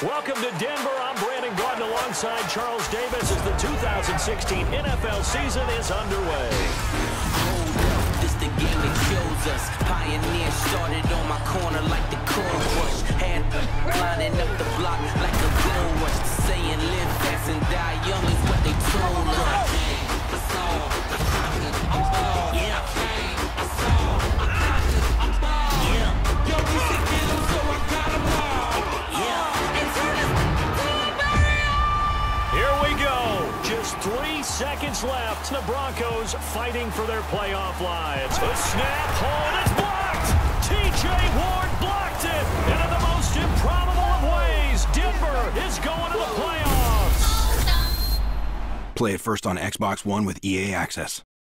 Welcome to Denver. I'm Brandon Gordon alongside Charles Davis as the 2016 NFL season is underway. Hold up, this the game that shows us. Pioneer started on my corner like the corn rush. Had lining up the block like a gold rush. Saying live fast and die young is what they told us. Here we go. Just 3 seconds left. The Broncos fighting for their playoff lives. A snap, hold, it's blocked. T.J. Ward blocked it. And in the most improbable of ways, Denver is going to the playoffs. Play it first on Xbox One with EA Access.